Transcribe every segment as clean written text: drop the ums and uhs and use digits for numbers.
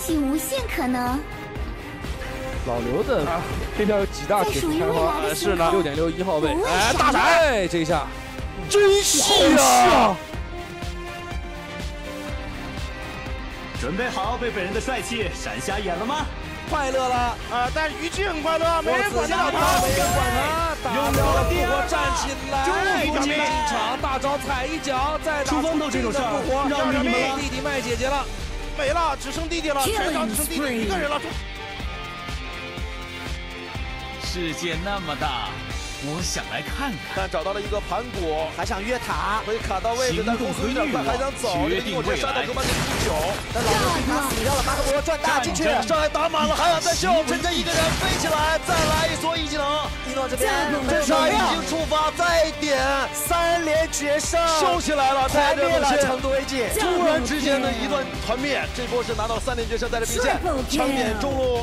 起无限可能。 老刘的这条有几大铁开花， 是呢 6.61号位， 哎， 大闪，这一下真细啊！ 准备好被本人的帅气闪瞎眼了吗？ 快乐了啊！但是虞姬很快乐，没人管他， 没人管他，用掉了复活站起来， 终于进场，大招踩一脚，再打出风头这种事儿，让你们了。 弟弟卖姐姐了， 没了，只剩弟弟了，全场只剩弟弟一个人了。 世界那么大，我想来看看。 但找到了一个盘古，还想越塔，可以卡到位置，但攻速有点快，还想走。 决定未来。 但老刘被他死掉了，马可波转大进去，上来打满了，还想再秀，陈真一个人飞起来，再来一梭一技能。一诺这边，这场已经触发，再点3连绝杀，秀起来了，团灭了成都 AG， 突然之间的一段团灭，这波是拿到了3连绝杀，带着兵线，抢点中路。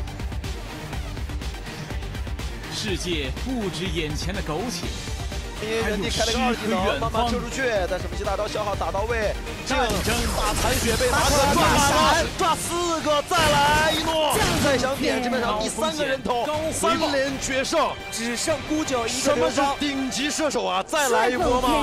世界不止眼前的苟且， 原地开了个2技能，慢慢抽出去，但是梅西大刀消耗打到位， 战争大残血被马可抓满，抓4个，再来一诺，再想点这边上第3个人头，3连决胜，只剩孤九一个。什么是顶级射手啊？再来一波吗？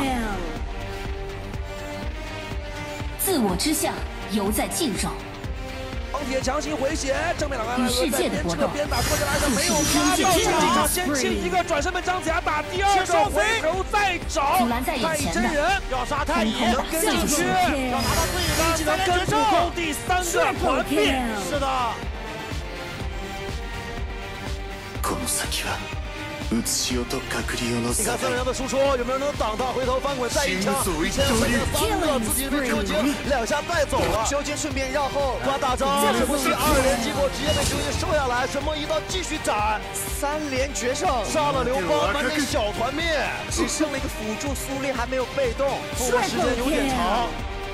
自我之下，犹在劲手。 钢铁强行回血，正面两个世界的搏斗， 边打过来的没有拉到进场，先清一个转身被张子牙打第2个回头再找，太乙真人要杀太乙，能跟进去，要拿到自己的技能跟助攻第3个团灭，是的。你看3人的输出，有没有人能挡他？回头翻滚再一枪，前3个自己被修晶2下带走了，修晶顺便绕后抓大招，神梦2连，结果直接被修晶收下来，神梦一刀继续斩，3连决胜，杀了刘邦，满点小团灭，只剩了一个辅助苏烈还没有被动，复活时间有点长。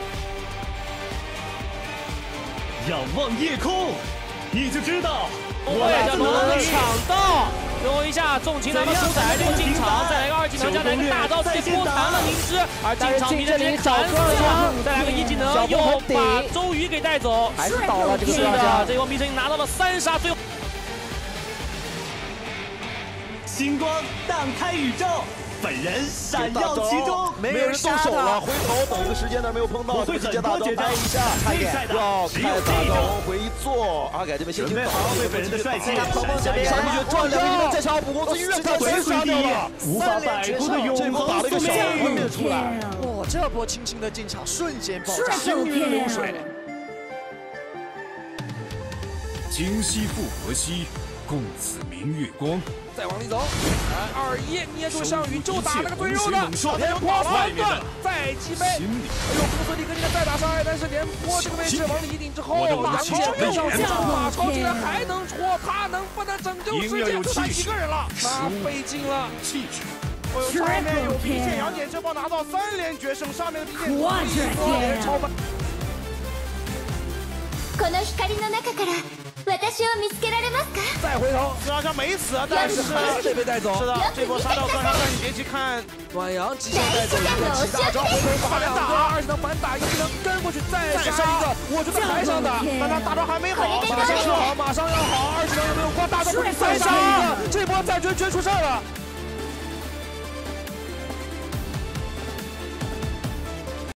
仰望夜空，你就知道我也将龙能抢到。最后一下，重擒拿到主宰，就进场，再来个2技能，加来一个大招，直接波弹了灵芝，而进场比这里斩死了，再来个1技能，又把周瑜给带走， 还是倒了这个是的，这波迷神拿到了3杀，最后星光荡开宇宙，本人闪耀其中， 没有人动手了，回头等个时间点没有碰到，直接大招拍一下，差点要开大招往回一坐，阿改这边先行打到被本人的帅气，上去就赚2个技能，再杀补攻，自己越看谁杀掉了， 无法摆脱的永恒打了一个小团灭出来， 哇，这波轻轻的进场，瞬间爆炸， 行云流水。 今夕复何夕，共此明月光。 再往里走，2-1捏住项羽，就打了个最肉的连破3段，再击飞。哎呦，公孙离跟这个再打伤害，但是连破这个位置往里一顶之后，杨戬跟上去，马超竟然还能戳，他能不能拯救世界？就他一个人了，那费劲了。 气质。 上面有兵线，杨戬这波拿到3连决胜，上面的兵线超慢。 この光の中から私を見つけられますか？ 再回头， 虽然没死，但是还是得被带走。 是的，这波杀掉3杀，但你别去看暖阳极限带走一个起大招，回头把2个2技能反打，1技能跟过去再杀一个，我觉得还想打，但他大招还没好，马上要好，马上要好，2技能有没有过？大招不是再杀一个，这波再绝出事儿了。